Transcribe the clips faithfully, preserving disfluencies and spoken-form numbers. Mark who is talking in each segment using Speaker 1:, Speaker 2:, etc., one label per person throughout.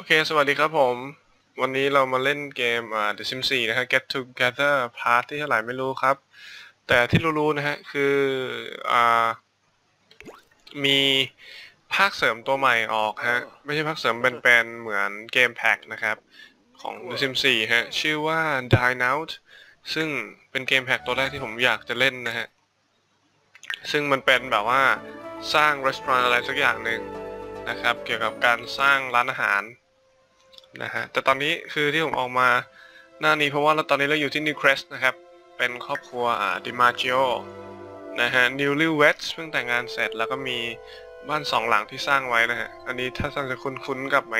Speaker 1: โอเคสวัสดีครับผมวันนี้เรามาเล่นเกมอ่า The Sims โฟร์นะฮะ Get Together Part ที่เท่าไหร่ไม่รู้ครับแต่ที่รู้ๆนะฮะคืออ่ามีภาคเสริมตัวใหม่ออกฮะไม่ใช่ภาคเสริมเป็นๆเหมือนเกมแพ็กนะครับของ The Sims โฟร์ฮะชื่อว่า Dine Out ซึ่งเป็นเกมแพ็กตัวแรกที่ผมอยากจะเล่นนะฮะซึ่งมันเป็นแบบว่าสร้างร้านอะไรสักอย่างหนึ่งนะครับเกี่ยวกับการสร้างร้านอาหารนะฮะแต่ตอนนี้คือที่ผมออกมาหน้านี้เพราะว่าเราตอนนี้เราอยู่ที่ Newcrest นะครับเป็นครอบครัวอ่า DiMaggio นะฮะ Newlyweds เพิ่งแต่งงานเสร็จแล้วก็มีบ้านสองหลังที่สร้างไว้นะฮะอันนี้ถ้าท่านจะคุ้นๆกับไอ้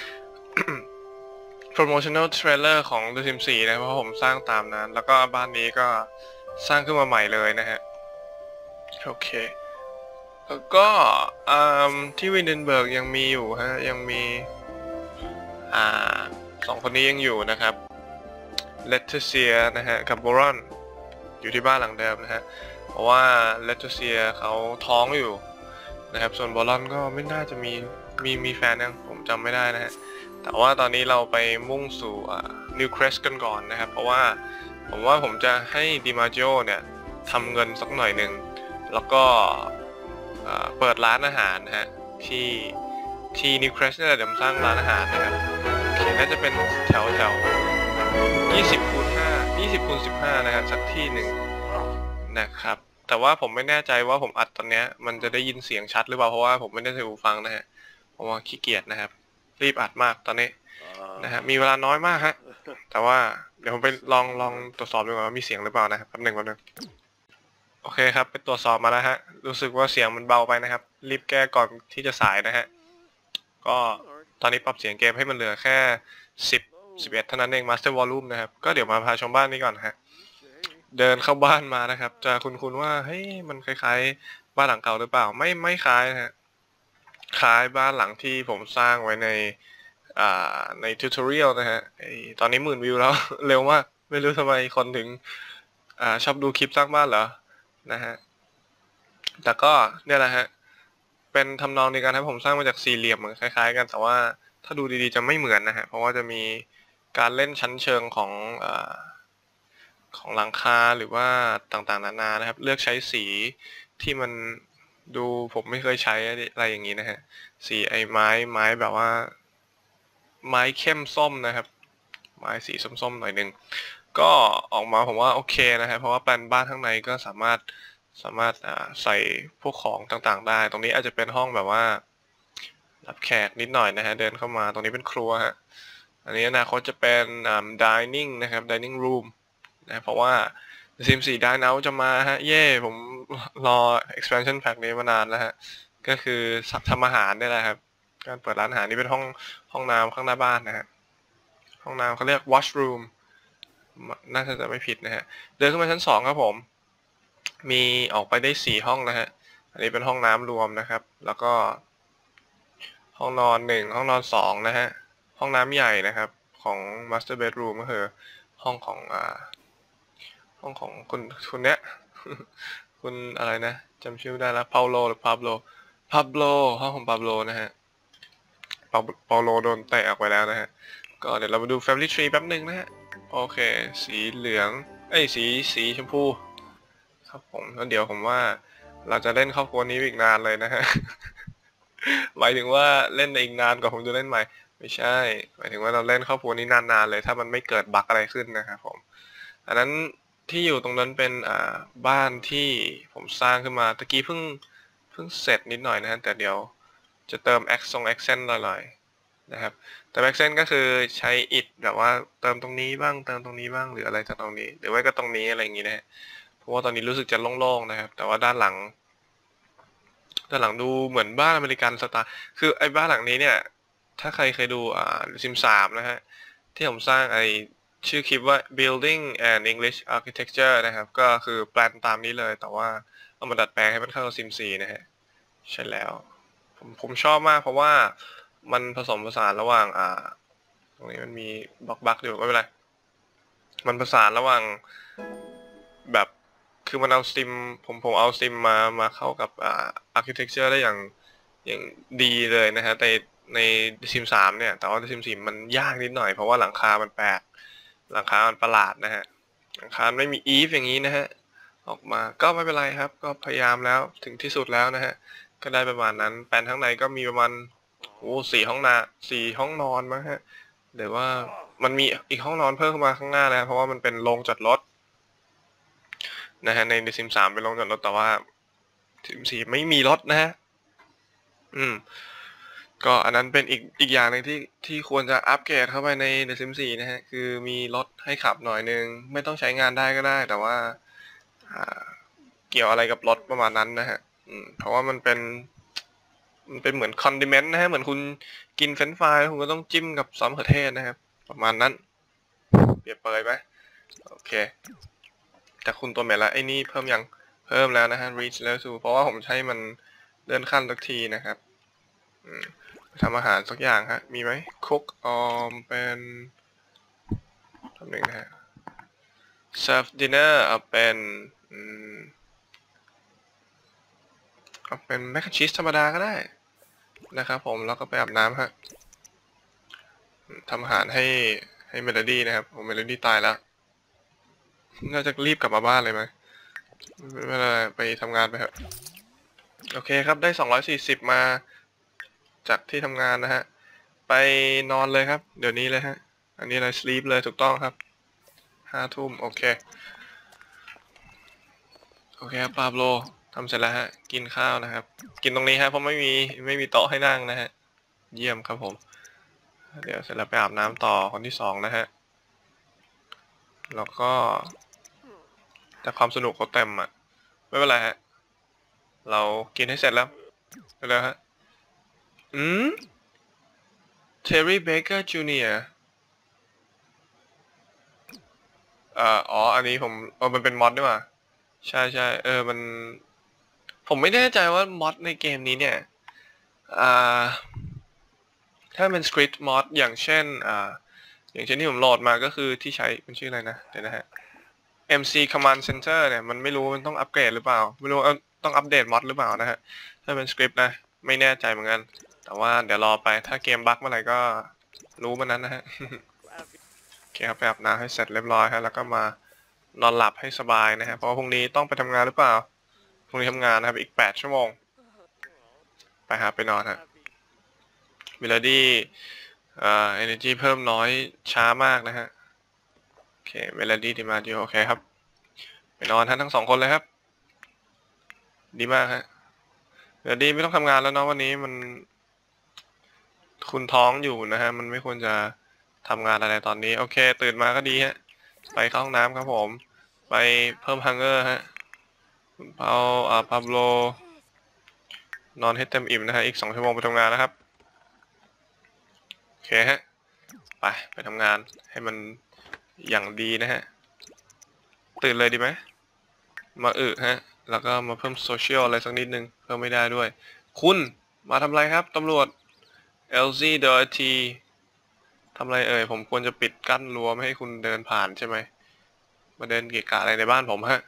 Speaker 1: promotional trailer ของ The Sims โฟร์นะเพราะผมสร้างตามนั้นแล้วก็บ้านนี้ก็สร้างขึ้นมาใหม่เลยนะฮะโอเคแล้วก็ที่วินเดนเบิร์กยังมีอยู่ฮะยังมีอ่าสองคนนี้ยังอยู่นะครับเลตเซียนะฮะกับบรอนอยู่ที่บ้านหลังเดิมนะฮะเพราะว่าเลตเซียเขาท้องอยู่นะครับส่วนบรอนก็ไม่น่าจะมีมีมีแฟนยังผมจำไม่ได้นะฮะแต่ว่าตอนนี้เราไปมุ่งสู่นิวเครสกันก่อนนะครับเพราะว่าผมว่าผมจะให้ดิมาโจเนี่ยทำเงินสักหน่อยหนึ่งแล้วก็เปิดร้านอาหารนะฮะที่ที่นิวเครสเนี่ยเดี๋ยวผมสร้างร้านอาหารนะครับโอเคน่าจะเป็นแถวแถวยี่สิบคูณห้า ยี่สิบคูณสิบห้านะฮะสักที่หนึ่งนะครับแต่ว่าผมไม่แน่ใจว่าผมอัดตอนนี้มันจะได้ยินเสียงชัดหรือเปล่าเพราะว่าผมไม่ได้ใส่หูฟังนะฮะเพราะว่าขี้เกียจนะครับรีบอัดมากตอนนี้นะฮะมีเวลาน้อยมากฮะแต่ว่าเดี๋ยวผมไปลองลองตรวจสอบดูก่อนว่ามีเสียงหรือเปล่านะครับแป๊บหนึ่งแป๊บหนึ่งโอเคครับไปตรวจสอบมาแล้วฮะรู้สึกว่าเสียงมันเบาไปนะครับรีบแก้ก่อนที่จะสายนะฮะก็ตอนนี้ปรับเสียงเกมให้มันเหลือแค่สิบ สิบเอ็ดเท่านั้นเอง Master Volume นะครับก็เดี๋ยวมาพาชมบ้านนี้ก่อนฮะเดินเข้าบ้านมานะครับจะคุ้นๆว่าเฮ้ยมันคล้ายๆบ้านหลังเก่าหรือเปล่าไม่ไม่คล้ายนะฮะคล้ายบ้านหลังที่ผมสร้างไว้ในอ่าในทิวทอเรียลนะฮะตอนนี้หมื่นวิวแล้ว เร็วมากไม่รู้ทำไมคนถึงอ่าชอบดูคลิปสร้างบ้านเหรอนะฮะแต่ก็เนี่ยแหละฮะเป็นทำนองในการที่ผมสร้างมาจากสี่เหลี่ยมเหมือนคล้ายๆกันแต่ว่าถ้าดูดีๆจะไม่เหมือนนะฮะเพราะว่าจะมีการเล่นชั้นเชิงของอ่าของหลังคาหรือว่าต่างๆนานานะครับเลือกใช้สีที่มันดูผมไม่เคยใช้อะไรอย่างนี้นะฮะสีไอ้ไม้ไม้แบบว่าไม้เข้มส้มนะครับไม้สีส้มๆหน่อยนึงก็ออกมาผมว่าโอเคนะครับเพราะว่าแปลนบ้านข้างในก็สามารถสามารถใส่พวกของต่างๆได้ตรงนี้อาจจะเป็นห้องแบบว่ารับแขกนิดหน่อยนะฮะเดินเข้ามาตรงนี้เป็นครัวฮะอันนี้อนาคตจะเป็น dining นะครับ dining room นะเพราะว่า Sims โฟร์ Dine Out จะมาฮะเย่ผมรอ expansion pack นี้มานานแล้วฮะก็คือทำอาหารนี่แหละครับการเปิดร้านอาหารนี่เป็นห้องห้องน้ำข้างหน้าบ้านนะฮะห้องน้ำเขาเรียก washroom น่าจะไม่ผิดนะฮะเดินขึ้นมาชั้นสองครับผมมีออกไปได้สี่ห้องนะฮะอันนี้เป็นห้องน้ำรวมนะครับแล้วก็ห้องนอนหนึ่งห้องนอนสองนะฮะห้องน้ำใหญ่นะครับของ master bedroom ก็คือห้องของอ่าห้องของคุณคุณเนี้ย คุณอะไรนะจำชื่อได้แล้วเปาโลหรือพาโบโลพาโบโลห้องของพาโบโลนะฮะเปาเปาโลโดนเตะออกไปแล้วนะฮะก็เดี๋ยวเรามาดู Family Tree แป๊บหนึ่งนะฮะโอเคสีเหลืองเอ้ยสีสีชมพูครับผมแล้วเดี๋ยวผมว่าเราจะเล่นครอบครัวนี้อีกนานเลยนะฮะ หมายถึงว่าเล่นอีกนานกว่าผมจะเล่นใหม่ไม่ใช่หมายถึงว่าเราเล่นครอบครัวนี้นานๆเลยถ้ามันไม่เกิดบั๊กอะไรขึ้นนะครับผมอันนั้นที่อยู่ตรงนั้นเป็นอ่าบ้านที่ผมสร้างขึ้นมาตะกี้เพิ่งเพิ่งเสร็จนิดหน่อยนะฮะแต่เดี๋ยวจะเติมแอคซงแอคเซนต์หน่อยๆนะครับแต่แอคเซนต์ก็คือใช้อิฐแบบว่าเติมตรงนี้บ้างเติมตรงนี้บ้างหรืออะไรจากตรงนี้หรือว่าก็ตรงนี้อะไรอย่างงี้นะฮะเพราะว่าตอนนี้รู้สึกจะโล่งๆนะครับแต่ว่าด้านหลังด้านหลังดูเหมือนบ้านอเมริกันสไตล์คือไอ้บ้านหลังนี้เนี่ยถ้าใครเคยดูอ่าซิมสามนะฮะที่ผมสร้างไอ้ชื่อคลิปว่า building and English architecture นะครับก็คือแปลนตามนี้เลยแต่ว่าเอามาดัดแปลงให้มันเข้ากับซิมสี่นะฮะใช่แล้วผมผมชอบมากเพราะว่ามันผสมผสานระหว่างอ่าตรงนี้มันมีบล็อกบักอยู่ไม่เป็นไรมันผสานระหว่างแบบคือมันเอาซิมผมผมเอาซิมมามาเข้ากับอ่า architecture ได้อย่างอย่างดีเลยนะฮะแต่ใน The Sims สามเนี่ยแต่ว่า The Sims สี่มันยากนิดหน่อยเพราะว่าหลังคามันแปลกหลังคามันประหลาดนะฮะหลังคาไม่มีอีฟอย่างนี้นะฮะออกมาก็ไม่เป็นไรครับก็พยายามแล้วถึงที่สุดแล้วนะฮะก็ได้ประมาณนั้นแปลนข้างในก็มีประมาณโอ้สี่ห้องนาสี่ห้องนอนมั้งฮะเดี๋ยวว่ามันมีอีกห้องนอนเพิ่มเข้ามาข้างหน้าแล้วเพราะว่ามันเป็นโรงจอดรถนะฮะใน The Sims สามเป็นโรงจอดรถแต่ว่า Sims สี่ไม่มีรถนะฮะอืมก็อันนั้นเป็นอีกอีกอย่างหนึ่งที่ที่ควรจะอัปเกรดเข้าไปใน The Sims สี่นะฮะคือมีรถให้ขับหน่อยนึงไม่ต้องใช้งานได้ก็ได้แต่ว่าเกี่ยวอะไรกับรถประมาณนั้นนะฮะเพราะว่ามันเป็นมันเป็นเหมือนคอนดิเมนต์นะฮะเหมือนคุณกินเฟรนช์ฟรายคุณก็ต้องจิ้มกับซอสมะเขือเทศนะครับประมาณนั้นเปรียบเปรยไหมโอเคแต่คุณตัวเมล่ะไอ้นี่เพิ่มยังเพิ่มแล้วนะฮะ reach level เพราะว่าผมใช้มันเลื่อนขั้นสักทีนะครับทำอาหารสักอย่างฮะมีไหม cook ออมเป็นทำหนึ่งนะฮะ serve dinner เอาเป็นเอาเป็นแมคแอนชีสธรรมดาก็ได้นะครับผมแล้วก็ไปอาบน้ำฮะทำอาหารให้ให้เมโลดี้นะครับผมเมโลดี้ตายแล้วน่าจะรีบกลับมาบ้านเลยไหมไม่เป็นไรไปทำงานไปเถอะโอเคครับได้สองร้อยสี่สิบมาจากที่ทำงานนะฮะไปนอนเลยครับเดี๋ยวนี้เลยฮะอันนี้อะไร sleep เลยถูกต้องครับห้าทุ่มโอเคโอเคครับปาโบทำเสร็จแล้วฮะกินข้าวนะครับกินตรงนี้ฮะเพราะไม่มีไม่มีโต๊ะให้นั่งนะฮะเยี่ยมครับผมเดี๋ยวเสร็จแล้วไปอาบน้ำต่อคนที่สองนะฮะแล้วก็แต่ความสนุกเขาเต็มอ่ะไม่เป็นไรฮะเรากินให้เสร็จแล้วไปแล้วฮะอืมเทอร์รี่เบเกอร์จูเนียร์อ่าอ๋ออันนี้ผมเออมันเป็นมอดด้วยว่ะใช่ใช่เออมันผมไม่แน่ใจว่ามอดในเกมนี้เนี่ยอ่าถ้าเป็นสคริปต์มอดอย่างเช่นอ่าอย่างเช่นที่ผมโหลดมาก็คือที่ใช้เป็นชื่ออะไรนะเดี๋ยวนะฮะ เอ็ม ซี Command Center เนี่ยมันไม่รู้มันต้องอัปเกรดหรือเปล่าไม่รู้ต้องอัปเดตมอดหรือเปล่านะฮะถ้าเป็นสคริปต์นะไม่แน่ใจเหมือนกันแต่ว่าเดี๋ยวรอไปถ้าเกมบั๊กเมื่อไหร่ก็รู้มันนั้นนะฮะ โอเคครับไปอาบน้ำให้เสร็จเรียบร้อยฮะแล้วก็มานอนหลับให้สบายนะฮะเพราะว่าพรุ่งนี้ต้องไปทำงานหรือเปล่าพรุ่งนี้ทำงานนะครับอีกแปดชั่วโมงไปฮะไปนอนฮะเมโลดี้เอ่อ energy เพิ่มน้อยช้ามากนะฮะโอเคเมโลดี้ดีมาดีโอเคครับไปนอนทั้งทั้งสองคนเลยครับดีมากฮะเมโลดี้ไม่ต้องทำงานแล้วเนาะวันนี้มันคุณท้องอยู่นะฮะมันไม่ควรจะทำงานอะไรตอนนี้โอเคตื่นมาก็ดีฮะไปเข้าห้องน้ำครับผมไปเพิ่มฮังเกอร์ฮะคุณเปาอ่าปาโบลนอนให้เต็มอิ่มนะฮะอีกสองชั่วโมงไปทำงานแล้วครับโอเคฮะไปไปทำงานให้มันอย่างดีนะฮะตื่นเลยดีไหมมาอึฮะแล้วก็มาเพิ่มโซเชียลอะไรสักนิดนึงเพิ่มไม่ได้ด้วยคุณมาทำอะไรครับตำรวจ แอล ซี ดี ที ทำอะไรเอ่ยผมควรจะปิดกั้นรั้วไม่ให้คุณเดินผ่านใช่ไหมมาเดินเกะกะอะไรในบ้านผมฮะ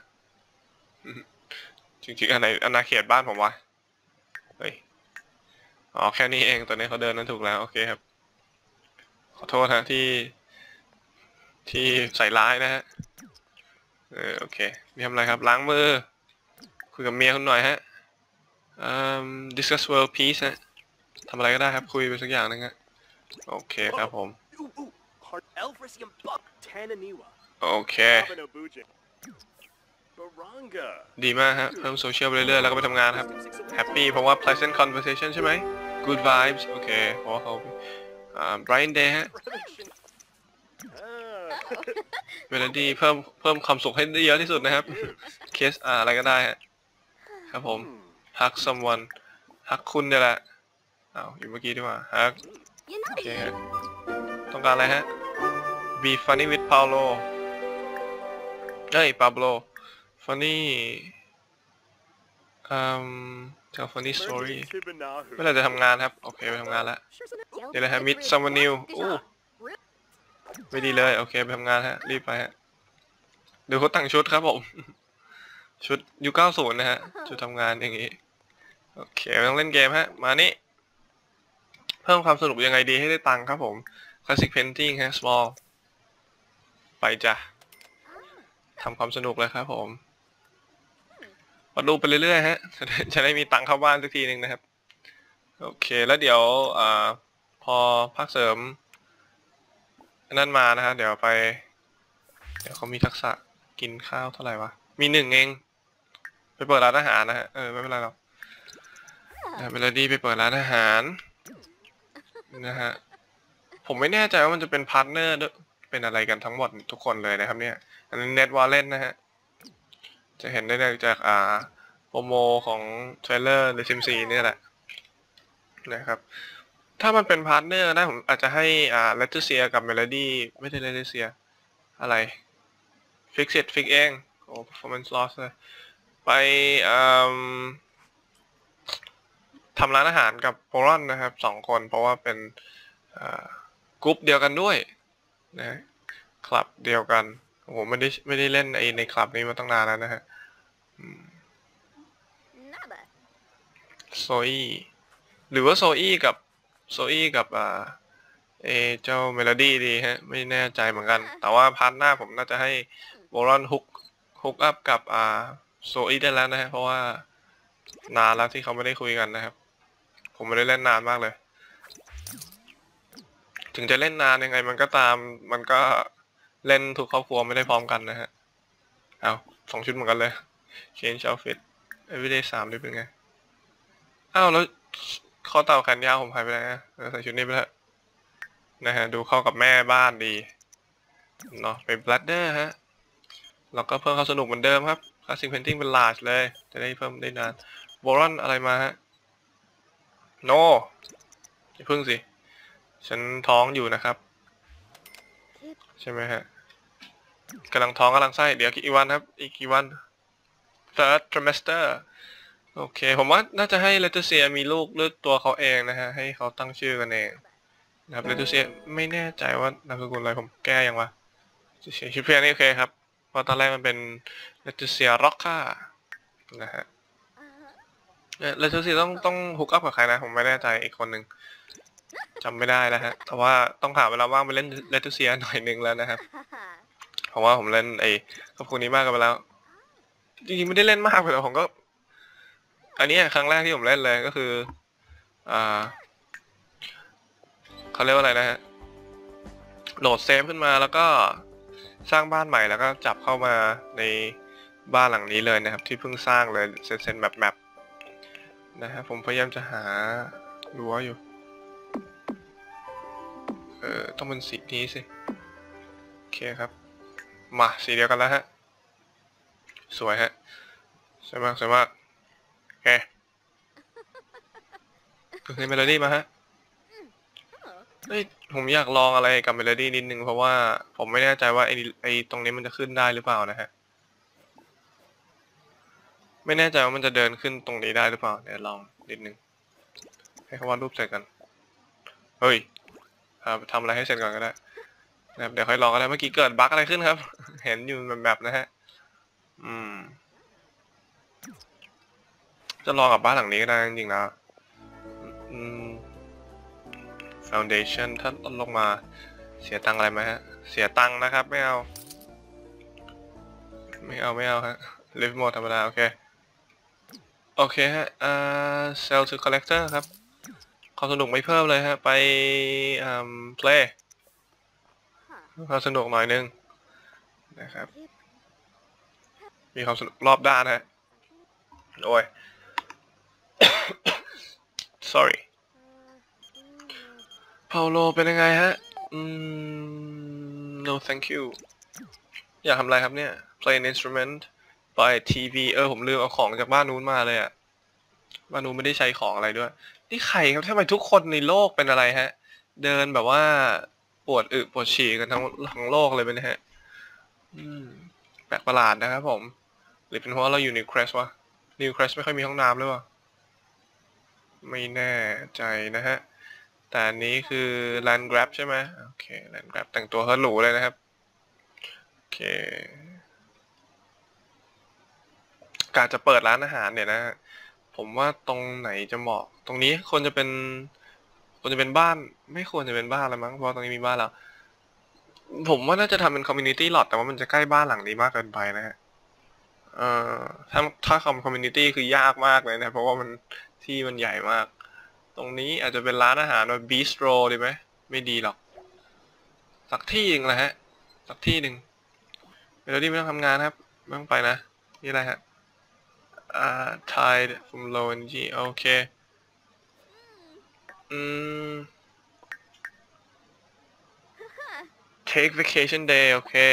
Speaker 1: จริงๆอันไหนอาณาเขตบ้านผมวะเฮ้ยอ๋อแค่นี้เองตอนนี้เขาเดินนั้นถูกแล้วโอเคครับขอโทษฮะที่ที่ใส่ร้ายนะฮะเออโอเคมีทำอะไรครับล้างมือคุยกับเมียคุณหน่อยฮะอืม discuss world peace ฮะทำอะไรก็ได้ครับคุยไปสักอย่างนึงฮะโอเคครับผมโอเคดีมากฮะเพิ่มโซเชียลไปเรื่อยๆแล้วก็ไปทำงานครับแฮปปี้เพราะว่า pleasant conversation ใช่ไหม good vibes โอเคเพราะว่าเขาอ่า bright day ฮะเมโลดี้เพิ่มเพิ่มความสุขให้ได้เยอะที่สุดนะครับเคสอ่าอะไรก็ได้ฮะครับผม hug someone hug คุณเนี่ยแหละอ้าวอยู่เมื่อกี้ดีกว่า hug โอเคฮะต้องการอะไรฮะ be funny with Paulo เอ้ย Pablo funny อืม tell funny story เมื่อไหร่จะทำงานครับโอเคไปทำงานแล้วเดี๋ยวนะฮะ meet someone new อู้ไม่ดีเลยโอเคไปทำงานฮะรีบไปฮะดูเขาแต่งชุดครับผมชุดยุคเก้าสิบนะฮะชุดทำงานอย่างงี้โอเคไม่ต้องเล่นเกมฮะมานี่เพิ่มความสนุกยังไงดีให้ได้ตังค์ครับผม Classic Painting ฮะ Small ไปจ้ะทำความสนุกเลยครับผมมาดูไปเรื่อยๆฮะจะได้มีตังค์เข้าบ้านสักทีหนึ่งนะครับโอเคแล้วเดี๋ยวอ่าพอภาคเสริมนั่นมานะฮะเดี๋ยวไปเดี๋ยวเขามีทักษะกินข้าวเท่าไหร่วะมีหนึ่งเองไปเปิดร้านอาหารนะฮะเออไม่เป็นไรหรอกเมโลดี้ไปเปิดร้านอาหารนะฮะผมไม่แน่ใจว่ามันจะเป็นพาร์ทเนอร์ด้วยเป็นอะไรกันทั้งหมดทุกคนเลยนะครับเนี่ยอันนี้เน็ตวอลเล่นนะฮะจะเห็นได้จากอ่าโปรโมของเทรลเลอร์ในซิมซีนี่แหละนะครับถ้ามันเป็นพาร์ทเนอร์นะผมอาจจะให้อ่าเลตเตอร์เซียกับเมโลดี้ไม่ใช่เลตเตอร์เซียอะไรฟิกเซ็ตฟิกเองโอ้ performance loss เลยไปทำร้านอาหารกับโพลอนนะครับสองคนเพราะว่าเป็นกรุ๊ปเดียวกันด้วยนะคลับเดียวกันโอ้โหไม่ได้ไม่ได้เล่นไอในคลับนี้มาตั้งนานแล้วนะฮะโซอี้หรือว่าโซอี้กับโซอี้กับอ่าเอเจ้าเมโลดี้ดีฮะไม่แน่ใจเหมือนกันแต่ว่าพาร์ทหน้าผมน่าจะให้โบรอนฮุกฮุกอัพกับอ่าโซอี้ได้แล้วนะฮะเพราะว่านานแล้วที่เขาไม่ได้คุยกันนะครับผมไม่ได้เล่นนานมากเลยถึงจะเล่นนานยังไงมันก็ตามมันก็เล่นทุกครอบครัวไม่ได้พร้อมกันนะฮะเอาสองชุดเหมือนกันเลย change outfit everyday สามได้เป็นไงอ้าวแล้วคอเต่าแขนยาวผมหายไปไหนนะใส่ชุดนี้ไปแล้วนะฮะดูเข้ากับแม่บ้านดีเนาะไป bladder ฮะแล้วก็เพิ่มความสนุกเหมือนเดิมครับ classic painting เป็น large เลยจะได้เพิ่มได้นานโบรอนอะไรมาฮะ no อย่าพึ่งสิฉันท้องอยู่นะครับใช่ไหมฮะกำลังท้องกำลังไส้เดี๋ยวกี่วันครับอีกกี่วัน third trimester โอเคผมว่าน่าจะให้เลตเซียมีลูกเลือกตัวเขาเองนะฮะให้เขาตั้งชื่อกันเองนะครับเลตเซียไม่แน่ใจว่านามสกุลอะไรผมแก้ยังวะชื่อเพียงนี่โอเคครับเพราะตอนแรกมันเป็นเลตเซียร็อกค่านะฮะเลตเซียต้องต้องฮุกอัพกับใครนะผมไม่แน่ใจอีกคนหนึ่งจำไม่ได้แล้วฮะแต่ว่าต้องหาเวลาว่างไปเล่นเลตเซียหน่อยนึงแล้วนะครับเพราะว่าผมเล่นไอ้ครอบครัวนี้มากกันไปแล้วจริงๆไม่ได้เล่นมากแต่ผมก็อันนี้ครั้งแรกที่ผมเล่นเลยก็คืออ่าเขาเรียกว่าอะไรนะฮะโหลดเซฟขึ้นมาแล้วก็สร้างบ้านใหม่แล้วก็จับเข้ามาในบ้านหลังนี้เลยนะครับที่เพิ่งสร้างเลยเซนแบบแมปนะฮะผมพยายามจะหารั้วอยู่เออต้องเป็นสีนี้สิโอเคครับมาสีเดียวกันแล้วฮะสวยฮะสวยมากสวยมากโอเคเพิ่งเล่นเมโลดี้มาฮะเฮ้ยผมอยากลองอะไรกับเมโลดี้นิดนึงเพราะว่าผมไม่แน่ใจว่าไอ้ไอ้ตรงนี้มันจะขึ้นได้หรือเปล่านะฮะไม่แน่ใจว่ามันจะเดินขึ้นตรงนี้ได้หรือเปล่าเดี๋ยวลองนิดนึงให้เขาวาดรูปเสร็จกันเฮ้ยทำอะไรให้เสร็จก่อนก็ได้นะเดี๋ยวค่อยลองก็ได้เมื่อกี้เกิดบั๊กอะไรขึ้นครับเห็นอยู่แบบๆนะฮะอืมจะลองกับบ้านหลังนี้ก็ได้จริงๆนะอืม foundation ถ้าลงมาเสียตังค์อะไรไหมฮะเสียตังค์นะครับไม่เอาไม่เอาไม่เอาฮะ live mode ธรรมดาโอเคโอเคฮะอ่า sell to collector ครับความสนุกไม่เพิ่มเลยฮะไปอ่า play ความสนุกหน่อยนึงนะครับมีความสนุกรอบด้านฮะโอ้ย sorry เปาโลเป็นยังไงฮะอืม no thank you อยากทำอะไรครับเนี่ย play an instrument buy ที วี เออผมลืมเอาของจากบ้านนู้นมาเลยอะบ้านนู้นไม่ได้ใช้ของอะไรด้วยนี่ใครครับทำไมทุกคนในโลกเป็นอะไรฮะเดินแบบว่าปวดอึปวดฉี่กันทั้งทั้งโลกเลยเป็นฮะอืมแปลกประหลาดนะครับผมหรือเป็นเพราะเราอยู่นิวเครสวะนิวเครสไม่ค่อยมีห้องน้ำหรือเปล่าไม่แน่ใจนะฮะแต่อันนี้คือ land grab ใช่ไหมโอเค land grab แต่งตัวเฮิร์ทหรูเลยนะครับโอเคการจะเปิดร้านอาหารเนี่ยนะผมว่าตรงไหนจะเหมาะตรงนี้คนจะเป็นควรจะเป็นบ้านไม่ควรจะเป็นบ้านแล้วมั้งเพราะตรงนี้มีบ้านแล้วผมว่าน่าจะทำเป็นคอมมูนิตี้หลอดแต่ว่ามันจะใกล้บ้านหลังนี้มากเกินไปนะฮะเอ่อถ้าถ้าคอมคอมมูนิตี้คือยากมากเลยนะเพราะว่ามันที่มันใหญ่มากตรงนี้อาจจะเป็นร้านอาหารแบบบิสโตรดีไหมไม่ดีหรอกสักที่หนึ่งแหละฮะสักที่หนึ่งเมโลดี้ไม่ต้องทำงานครับไม่ต้องไปนะนี่อะไรฮะอ่า tide from low energy โอเคอืม take vacation day โอเค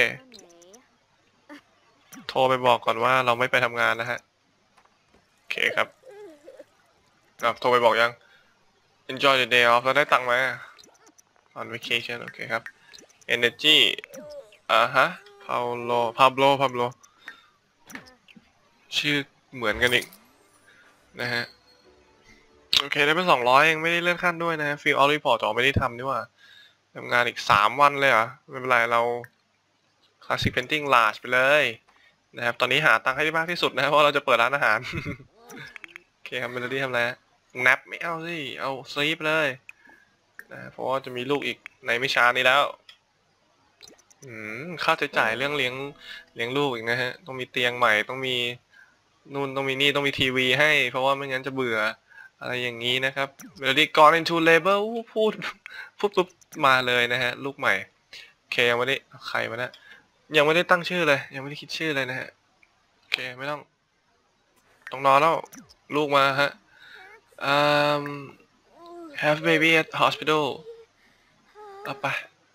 Speaker 1: โทรไปบอกก่อนว่าเราไม่ไปทำงานนะฮะโอเคครับอ่ะโทรไปบอกยัง enjoy the day off แล้วได้ตังค์ไหม on vacation โอเคครับ energy อ่าฮะ Paulo Pablo Pablo ชื่อเหมือนกันอีกนะฮะโอเคได้เป็นสองร้อยเองไม่ได้เลื่อนขั้นด้วยนะฮะ fill out report ต่อไม่ได้ทำนี่ว่าทำงานอีกสามวันเลยเหรอไม่เป็นไรเรา classic painting large ไปเลยนะครับตอนนี้หาตังค์ให้ได้มากที่สุดนะเพราะเราจะเปิดร้านอาหาร โอเคครับเมโลดี้ทำอะไรแนปไม่เอาสิเอาสลีปเลยนะเพราะว่าจะมีลูกอีกในไม่ช้านี้แล้วอืมค่าใช้จ่ายเรื่องเลี้ยงเลี้ยงลูกอีกนะฮะต้องมีเตียงใหม่ต้องมีนู่นต้องมีนี่ต้องมีทีวีให้เพราะว่าไม่งั้นจะเบื่ออะไรอย่างนี้นะครับเมโลดี้ gone into labor พูดพูดปุ๊บมาเลยนะฮะลูกใหม่โอเคยังไม่ได้ใครมานะยังไม่ได้ตั้งชื่อเลยยังไม่ได้คิดชื่อเลยนะฮะโอเคไม่ต้องต้องนอนแล้วลูกมาฮะ um have baby at hospital เอาไป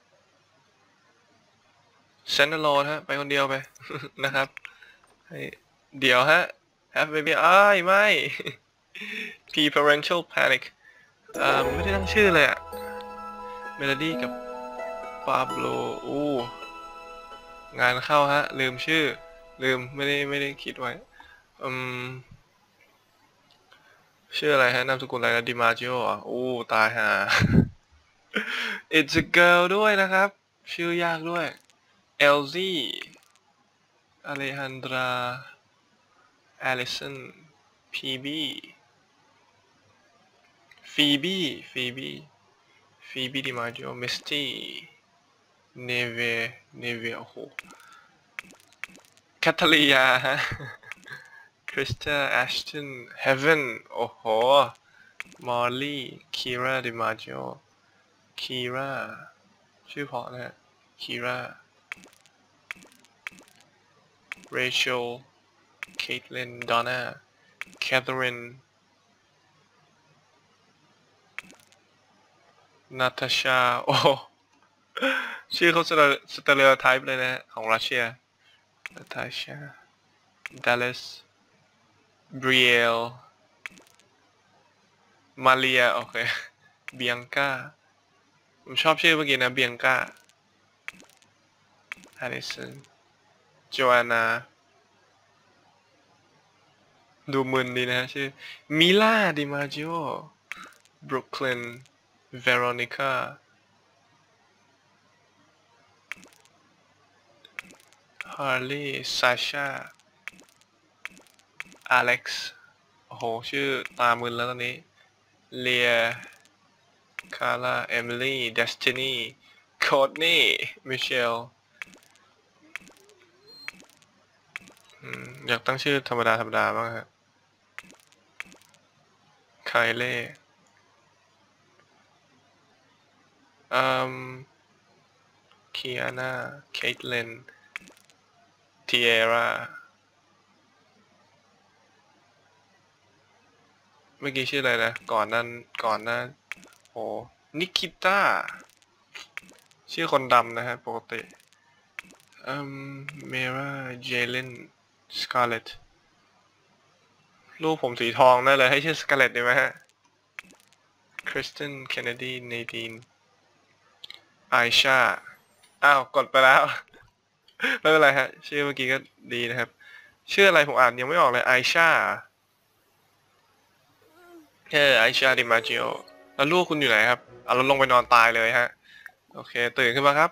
Speaker 1: send alone ฮะไปคนเดียวไป นะครับเดี๋ยวฮะ have baby อ้ายไม่ p parental panic อ่าไม่ได้ตั้งชื่อเลยอะเมโลดี้กับปาโบอู้งานเข้าฮะลืมชื่อลืมไม่ได้ไม่ได้คิดไว้อืมชื่ออะไรฮะนามสกุลอะไรนะดิมาจิโออ่ะอู้ตายฮะ it's a girl ด้วยนะครับชื่อยากด้วยเอลซี่อเลฮันดราแอลิสันพีบีฟีบี้ฟีบี้ฟีบี้ดิมาจิโอมิสตี้เนเวเนเวโอ้โหแคทเธอรียาฮะคริสตาแอชตันเฮเวนโอ้โหมอลลี่คีราดิมาจิโอคีราชื่อเพราะนะฮะคีราเรเชลเคทลินดอนน่าแคทเธอรีนนาตาชาโอ้ชื่อเขาสเตอริโอไทป์เลยนะฮะของรัสเซียนาตาชาดัลเลสบริเอลมาเรียโอเคเบียงกาผมชอบชื่อเมื่อกี้นะเบียงกาแฮริสันโจอานาดูมึนดีนะฮะชื่อมิลาดิมาจิโอบรุกลินเวโรนิก้าฮาร์ลีย์ซาชาอเล็กซ์โอ้โหชื่อตามึนแล้วตอนนี้เลียคาร่าเอมิลี่เดสตินีโคดนี่มิเชลอยากตั้งชื่อธรรมดาธรรมดาบ้างฮะไคเล่อืมเคียนาเคทเลนทีเอราเมื่อกี้ชื่ออะไรนะก่อนนั้นก่อนหน้าโอ้นิคิต้าชื่อคนดำนะฮะปกติอืมเมราเจเลนสกาเลตลูกผมสีทองได้เลยให้ชื่อสกาเลตได้ไหมฮะคริสตันเคนเนดีเนดีนไอชาอ้าวกดไปแล้วไม่เป็นไรฮะชื่อเมื่อกี้ก็ดีนะครับชื่ออะไรผมอ่านยังไม่ออกเลยไอชาเออไอชาดิมาจิโอแล้วลูกคุณอยู่ไหนครับเอาเราลงไปนอนตายเลยฮะโอเคตื่นขึ้นมาครับ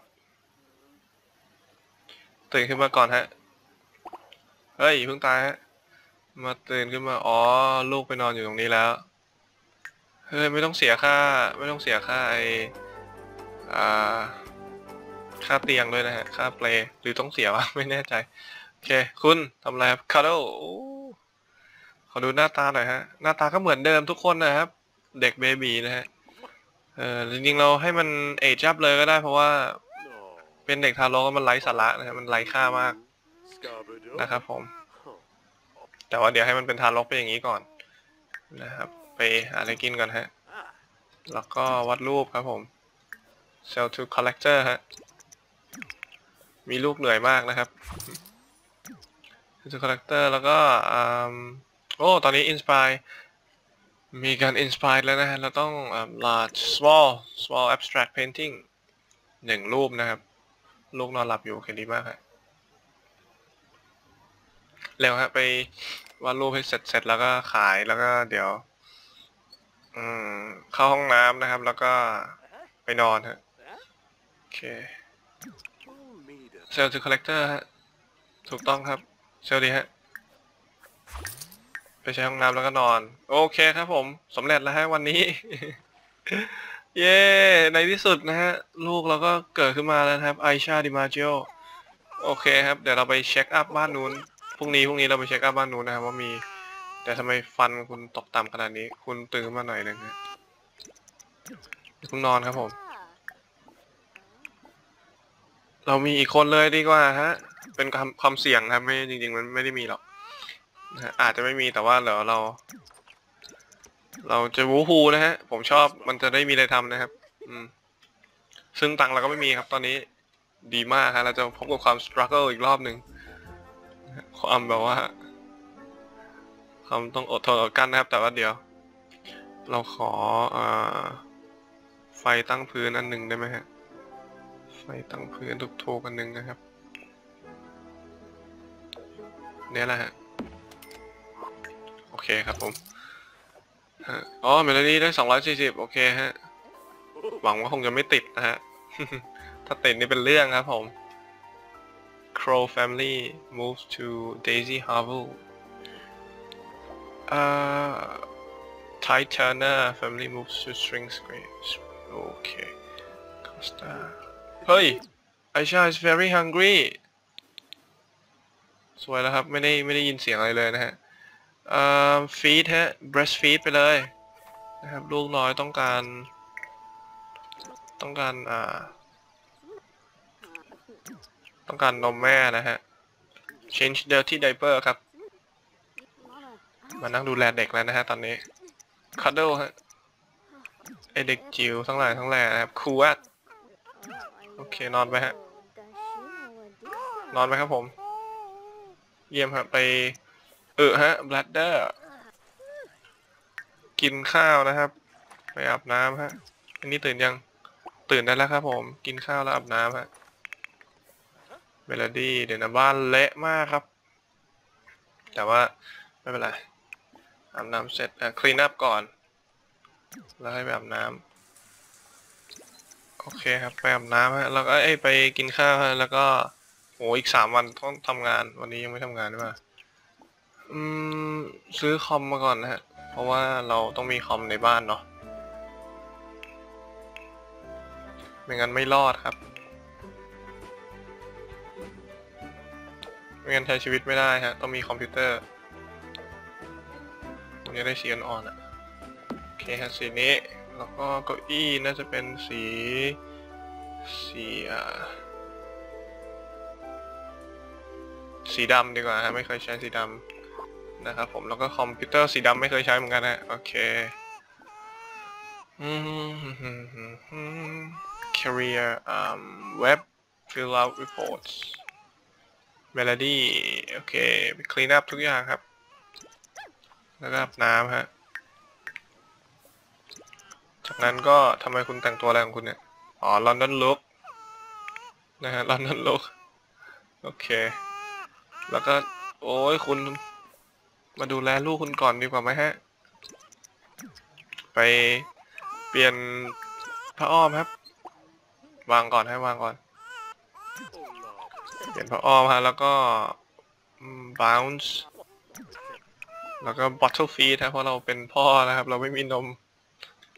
Speaker 1: ตื่นขึ้นมาก่อนฮะเฮ้ยเพิ่งตายฮะมาตื่นขึ้นมาอ๋อลูกไปนอนอยู่ตรงนี้แล้วเฮ้ยไม่ต้องเสียค่าไม่ต้องเสียค่าไออ่าค่าเตียงด้วยนะฮะค่าเปลหรือต้องเสียวะไม่แน่ใจโอเคคุณทำอะไรครับคาร์โดขอดูหน้าตาหน่อยฮะหน้าตาก็เหมือนเดิมทุกคนนะครับเด็กเบบีนะฮะเออจริงๆเราให้มันเอจอัพเลยก็ได้เพราะว่าเป็นเด็กทารกมันไร้สาระนะฮะมันไร้ค่ามากนะครับผมแต่ว่าเดี๋ยวให้มันเป็นทารกไปอย่างนี้ก่อนนะครับไปหาอะไรกินก่อนฮะแล้วก็วัดรูปครับผม Sell to collector ฮะมีลูกเหนื่อยมากนะครับ Sell to collector แล้วก็โอ้ตอนนี้ inspire มีการ inspire แล้วนะฮะเราต้อง large small small abstract painting หนึ่งรูปนะครับลูกนอนหลับอยู่โอเคดีมากฮะเร็วฮะไปวาดรูปให้เสร็จเสร็จแล้วก็ขายแล้วก็เดี๋ยวอืมเข้าห้องน้ำนะครับแล้วก็ไปนอนฮะโอเค Sell to collector ฮะถูกต้องครับเซลดีฮะไปใช้ห้องน้ำแล้วก็นอนโอเคครับผมสำเร็จแล้วฮะวันนี้ เย้ในที่สุดนะฮะลูกเราก็เกิดขึ้นมาแล้วครับไอชาดิมาจิโอโอเคครับเดี๋ยวเราไปเช็คอัพบ้านนู้นพรุ่งนี้พรุ่งนี้เราไปเช็คอัพบ้านนู้นนะครับว่ามีแต่ทำไมฟันคุณตกต่ำขนาดนี้คุณตื่นขึ้นมาหน่อยนึงฮะคุณนอนครับผมเรามีอีกคนเลยดีกว่าฮะเป็นความความเสี่ยงครับไม่จริงๆมันไม่ได้มีหรอกนะอาจจะไม่มีแต่ว่าเดี๋ยวเรา เราจะวูฮูนะฮะผมชอบมันจะได้มีอะไรทำนะครับอืมซึ่งตังเราก็ไม่มีครับตอนนี้ดีมากครับเราจะพบกับความสครัลเกิลอีกรอบหนึ่งความแบบว่าความต้องอดทนอดกลั้นนะครับแต่ว่าเดี๋ยวเราขออ่าไฟตั้งพื้นอันหนึ่งได้ไหมฮะไฟตั้งพื้นถูกๆอันหนึ่งนะครับเนี่ยแหละฮะโอเคครับผมอ๋อเมโลดี้ได้สองร้อยสี่สิบโอเคฮะหวังว่าคงจะไม่ติดนะฮะ ถ้าติดนี่เป็นเรื่องครับผม Crow family moves to Daisy Harbour uh Ty Turner family moves to Strings Grave โอเค Costa เฮ้ย Aisha is very hungry สวยแล้วครับไม่ได้ไม่ได้ยินเสียงอะไรเลยนะฮะเอ่อ feed ฮะ breastfeed ไปเลยนะครับลูกน้อยต้องการต้องการอ่าต้องการนมแม่นะฮะ change dirty diaper ครับมานั่งดูแลเด็กแล้วนะฮะตอนนี้ cuddle ฮะไอเด็กจิ๋วทั้งหลายทั้งแหล่นะครับคูวัดโอเคนอนไปฮะนอนไปครับผมเยี่ยมครับไปเออฮะ bladder กินข้าวนะครับไปอาบน้ำฮะอันนี้ตื่นยังตื่นได้แล้วครับผมกินข้าวแล้วอาบน้ำฮะเมโลดี้เดี๋ยวนะบ้านเละมากครับแต่ว่าไม่เป็นไรอาบน้ำเสร็จอ่ะคลีนอัพก่อนแล้วให้ไปอาบน้ำโอเคครับไปอาบน้ำฮะแล้วก็ไอ้ไปกินข้าวฮะแล้วก็โหอีกสามวันต้องทำงานวันนี้ยังไม่ทำงานใช่ไหมอืมซื้อคอมมาก่อนนะฮะเพราะว่าเราต้องมีคอมในบ้านเนาะไม่งั้นไม่รอดครับไม่งั้นใช้ชีวิตไม่ได้ฮะต้องมีคอมพิวเตอร์มันจะได้สีอ่อนๆอ่ะโอเคฮะสีนี้แล้วก็เก้าอี้น่าจะเป็นสีสีอ่าสีดำดีกว่าฮะไม่เคยใช้สีดำนะครับผมแล้วก็คอมพิวเตอร์สีดำไม่เคยใช้เหมือนกันฮะโอเค career um web fill out reports melody โอเคไป clean up ทุกอย่างครับแล้วก็อาบน้ำฮะจากนั้นก็ทำไมคุณแต่งตัวอะไรของคุณเนี่ยอ๋อ London look นะฮะ London look โอเคแล้วก็โอ้ยคุณมาดูแลลูกคุณก่อนดีกว่าไหมฮะไปเปลี่ยนผ้าอ้อมครับวางก่อนให้วางก่อนเปลี่ยนผ้าอ้อมฮะแล้วก็ bounce แล้วก็ bottle feed นะเพราะเราเป็นพ่อนะครับเราไม่มีนม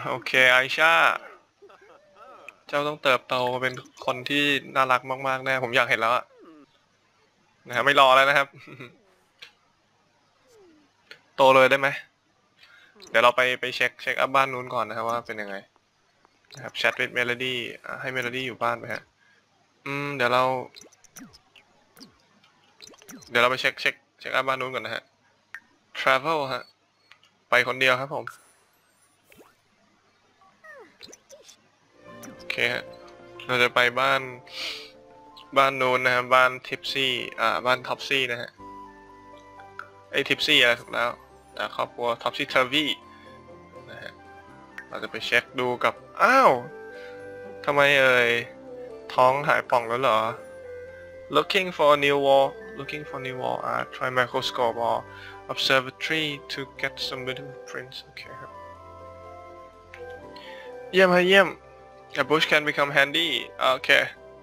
Speaker 1: โอเคไอชาเจ้าต้องเติบโตมาเป็นคนที่น่ารักมากๆแน่ผมอยากเห็นแล้วอะนะครับไม่รอแล้วนะครับ โตเลยได้ไหมเดี๋ยวเราไปไปเช็คเช็คอัพบ้านนู้นก่อนนะครับว่าเป็นยังไงนะครับแชทวิดเมโลดี้ให้เมโลดี้อยู่บ้านไหมฮะอืมเดี๋ยวเรา เดี๋ยวเราไปเช็คเช็คเช็คอัพบ้านนู้นก่อนนะฮะ travel ฮะไปคนเดียวครับผมโอเคฮะเราจะไปบ้านบ้านนู้นนะครับบ้านทิปซี่อ่าบ้านท็อปซี่นะฮะไอทิปซี่อะไรถูกแล้วแต่ครอบครัวท็อปซี่เทอร์วี่นะฮะเราจะไปเช็คดูกับอ้าวทำไมเอ่ยท้องหายป่องแล้วเหรอ looking for a new wall looking for new wall uh, try microscope or observatory to get some beautiful prints โอเคครับเยี่ยมฮะเยี่ยม a bush can become handy โอเค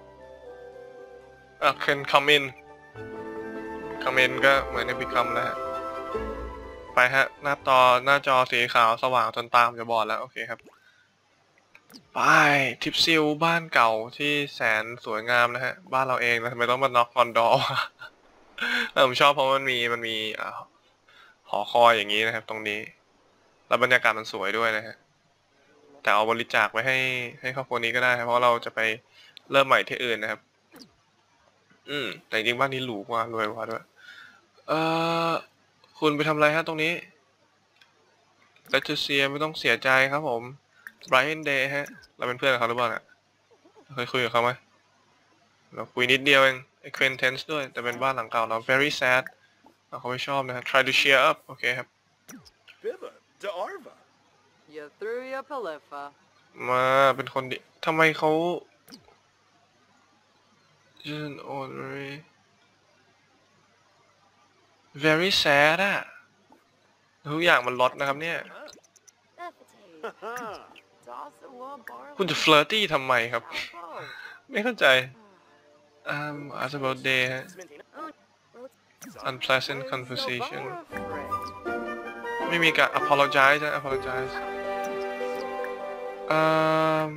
Speaker 1: อ่ะ can come in come in ก็เหมือนจะ become แล้วฮะไปฮะหน้าจอหน้าจอสีขาวสว่างจนตามจะบอดแล้วโอเคครับไปทิปซิลบ้านเก่าที่แสนสวยงามนะฮะบ้านเราเองนะทำไมต้องมาน็อกออนดอร์ผมชอบเพราะมันมีมันมีหอคอยอย่างนี้นะครับตรงนี้แล้วบรรยากาศมันสวยด้วยนะฮะแต่เอาบริจาคไว้ให้ให้ครอบครัวนี้ก็ได้เพราะเราจะไปเริ่มใหม่ที่อื่นนะครับอืมแต่จริงบ้านนี้หรูกว่ารวยกว่าด้วยเอ่อคุณไปทำอะไรฮะตรงนี้เลตเซียไม่ต้องเสียใจครับผมไบรอันเดย์ฮะเราเป็นเพื่อนกับเขาหรือเปล่าเนี่ยเคยคุยกับเขาไหมเราคุยนิดเดียวเอง acquaintance ด้วยแต่เป็นบ้านหลังเก่าเรา very sad เขาไม่ชอบนะฮะ try to cheer up โอเคครับ
Speaker 2: Bibba, de Arva.
Speaker 3: You threw your palifa.
Speaker 1: มาเป็นคนดีทำไมเขา Just ordinary very sad อะทุกอย่างมันลดนะครับเนี่ย คุณจะ flirty ทำไมครับ ไม่เข้าใจ um ask about day ฮะ unpleasant conversation ไม่มีการ apologize นะ apologize um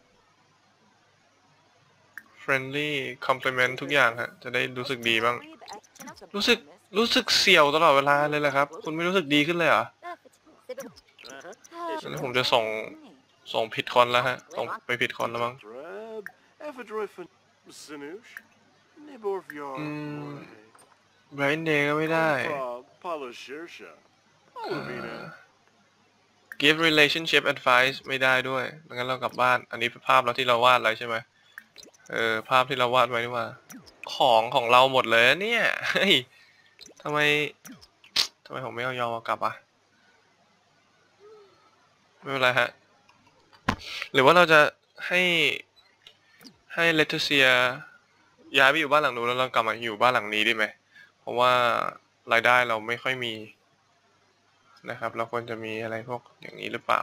Speaker 1: friendly compliment ทุกอย่างฮะจะได้รู้สึกดีบ้างรู้สึกรู้สึกเสี่ยวตลอดเวลาเลยแหละครับคุณไม่รู้สึกดีขึ้นเลยเหรอแล้วผมจะส่งส่งผิดคนแล้วฮะส่งไปผิดคนแล้วมั้งอืม Bright Day ก็ไม่ได้ Give relationship advice ไม่ได้ด้วยงั้นเรากลับบ้านอันนี้เป็นภาพเราที่เราวาดอะไรใช่ไหมเออภาพที่เราวาดไว้นี่ว่าของของเราหมดเลยเนี่ยเฮ้ยทำไมทำไมผมไม่เอายอมเอากลับอ่ะไม่เป็นไรฮะหรือว่าเราจะให้ให้เลตเซียย้ายไปอยู่บ้านหลังนู้นแล้วเรากลับมาอยู่บ้านหลังนี้ได้ไหมเพราะว่ารายได้เราไม่ค่อยมีนะครับเราควรจะมีอะไรพวกอย่างนี้หรือเปล่า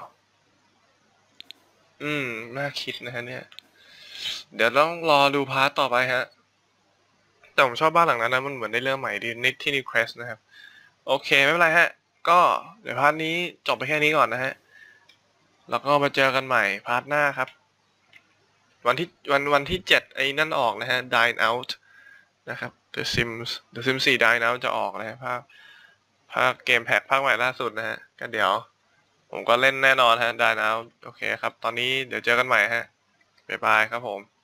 Speaker 1: อืมน่าคิดนะฮะเนี่ยเดี๋ยวต้องรอดูพาร์ทต่อไปฮะแต่ผมชอบบ้านหลังนั้นนะมันเหมือนได้เรื่องใหม่ดีนิดที่นิวเครสนะครับโอเคไม่เป็นไรฮะก็เดี๋ยวพาร์ทนี้จบไปแค่นี้ก่อนนะฮะแล้วก็มาเจอกันใหม่พาร์ทหน้าครับวันที่วันวันที่เจ็ดไอ้นั่นออกนะฮะ Dine Out นะครับ The Sims The Sims สี่ Dine Out จะออกนะฮะภาคภาคเกมแพ็คภาคใหม่ล่าสุดนะฮะก็เดี๋ยวผมก็เล่นแน่นอนฮะ Dine Out โอเคครับตอนนี้เดี๋ยวเจอกันใหม่ฮะบ๊ายบายครับผม